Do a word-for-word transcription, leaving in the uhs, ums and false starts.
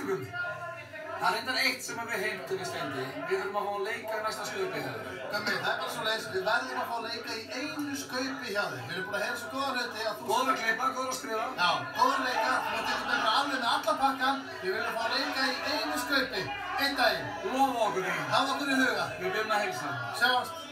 strákum. Það er reyndar eitt sem við heimtum í Steindi. Við þurfum að fá að leika í næsta skaupi hjá þér. Gummi, það er bara svo leiðis. Við verðum að fá að leika í einu skaupi hjá þér. Við erum búin að heyra svo góða hluti að þú... Góður að klippa, góður að skrifa. Já, góður að leika. Þú mátt ekki bara alveg með allan pakkan. Við viljum fá að leika í einu skaupi. Einn daginn. Lofa okkur því. Hafa okkur í huga. Við byrjum að heilsa. Sjáumst.